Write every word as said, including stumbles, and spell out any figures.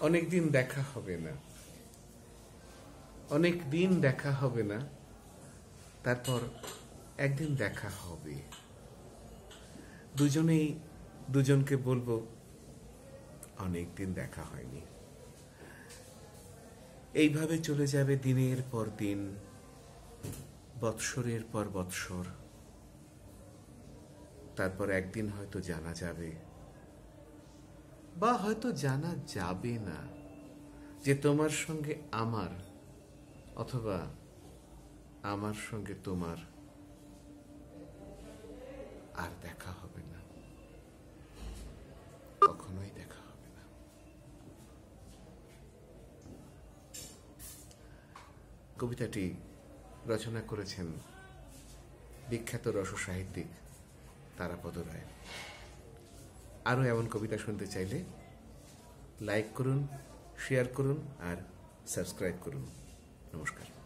অনেক দিন দেখা হবে না, অনেক দিন দেখা হবে না, তারপর একদিন দেখা হবে। দুজনেই দুজনকে বলবো অনেক দিন দেখা হয়নি। এইভাবে চলে যাবে দিনের পর দিন, বৎসরের পর বৎসর। তারপর একদিন হয়তো জানা যাবে, বা হয়তো জানা যাবে না, যে তোমার সঙ্গে আমার অথবা আমার সঙ্গে তোমার আর দেখা হবে না, কখনোই দেখা হবে না। কবিতাটি রচনা করেছেন বিখ্যাত রস সাহিত্যিক তারাপদ রায়। আরও এমন কবিতা শুনতে চাইলে লাইক করুন, শেয়ার করুন আর সাবস্ক্রাইব করুন। নমস্কার।